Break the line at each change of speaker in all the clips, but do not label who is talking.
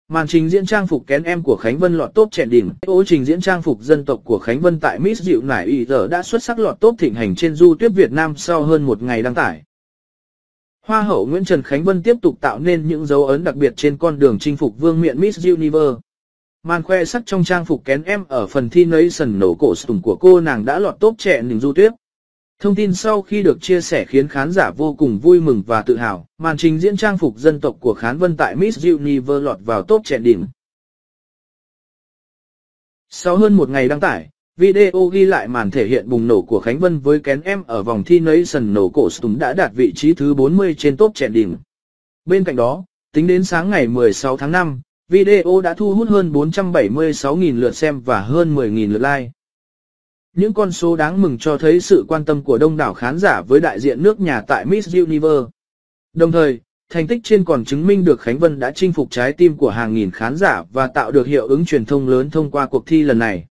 Màn trình diễn trang phục kén em của Khánh Vân lọt top trending. Video trình diễn trang phục dân tộc của Khánh Vân tại Miss Dịu Nải Ý giờ đã xuất sắc lọt top thịnh hành trên YouTube Việt Nam sau hơn một ngày đăng tải. Hoa hậu Nguyễn Trần Khánh Vân tiếp tục tạo nên những dấu ấn đặc biệt trên con đường chinh phục vương miện Miss Universe. Màn khoe sắc trong trang phục kén em ở phần thi Nation nổ cổ sùng của cô nàng đã lọt top trending YouTube. Thông tin sau khi được chia sẻ khiến khán giả vô cùng vui mừng và tự hào. Màn trình diễn trang phục dân tộc của Khánh Vân tại Miss Universe lọt vào top trending. Sau hơn một ngày đăng tải, video ghi lại màn thể hiện bùng nổ của Khánh Vân với kén em ở vòng thi Nation nổ cổ sùng đã đạt vị trí thứ 40 trên top trending. Bên cạnh đó, tính đến sáng ngày 16 tháng 5, video đã thu hút hơn 476.000 lượt xem và hơn 10.000 lượt like. Những con số đáng mừng cho thấy sự quan tâm của đông đảo khán giả với đại diện nước nhà tại Miss Universe. Đồng thời, thành tích trên còn chứng minh được Khánh Vân đã chinh phục trái tim của hàng nghìn khán giả và tạo được hiệu ứng truyền thông lớn thông qua cuộc thi lần này.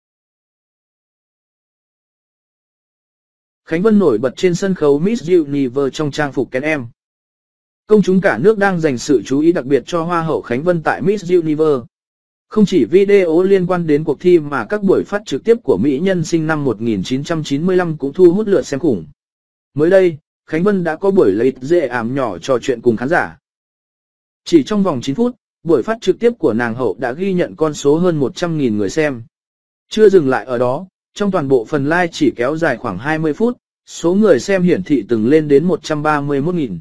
Khánh Vân nổi bật trên sân khấu Miss Universe trong trang phục kén em. Công chúng cả nước đang dành sự chú ý đặc biệt cho Hoa hậu Khánh Vân tại Miss Universe. Không chỉ video liên quan đến cuộc thi mà các buổi phát trực tiếp của mỹ nhân sinh năm 1995 cũng thu hút lượt xem khủng. Mới đây, Khánh Vân đã có buổi lấy dễ ảm nhỏ trò chuyện cùng khán giả. Chỉ trong vòng 9 phút, buổi phát trực tiếp của nàng hậu đã ghi nhận con số hơn 100.000 người xem. Chưa dừng lại ở đó, trong toàn bộ phần live chỉ kéo dài khoảng 20 phút, số người xem hiển thị từng lên đến 131.000.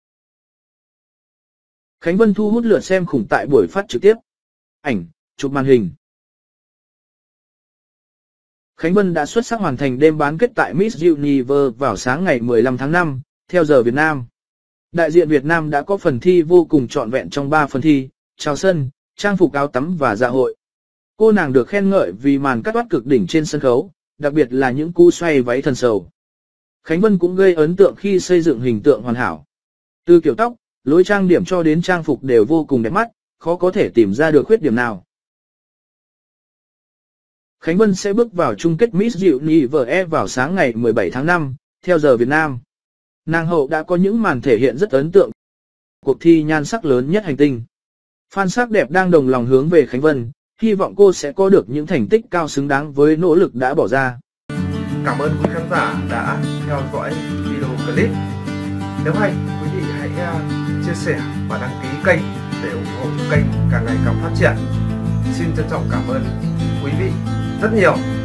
Khánh Vân thu hút lượt xem khủng tại buổi phát trực tiếp. Ảnh, chụp màn hình. Khánh Vân đã xuất sắc hoàn thành đêm bán kết tại Miss Universe vào sáng ngày 15 tháng 5, theo giờ Việt Nam. Đại diện Việt Nam đã có phần thi vô cùng trọn vẹn trong 3 phần thi, chào sân, trang phục áo tắm và dạ hội. Cô nàng được khen ngợi vì màn cắt toát cực đỉnh trên sân khấu, đặc biệt là những cú xoay váy thần sầu. Khánh Vân cũng gây ấn tượng khi xây dựng hình tượng hoàn hảo. Từ kiểu tóc, lối trang điểm cho đến trang phục đều vô cùng đẹp mắt, khó có thể tìm ra được khuyết điểm nào. Khánh Vân sẽ bước vào chung kết Miss Universe vào sáng ngày 17 tháng 5, theo giờ Việt Nam. Nàng hậu đã có những màn thể hiện rất ấn tượng. Cuộc thi nhan sắc lớn nhất hành tinh. Fan sắc đẹp đang đồng lòng hướng về Khánh Vân, hy vọng cô sẽ có được những thành tích cao xứng đáng với nỗ lực đã bỏ ra.
Cảm ơn quý khán giả đã theo dõi video clip. Nếu hay, quý vị hãy chia sẻ và đăng ký kênh để ủng hộ kênh càng ngày càng phát triển. Xin trân trọng cảm ơn quý vị rất nhiều.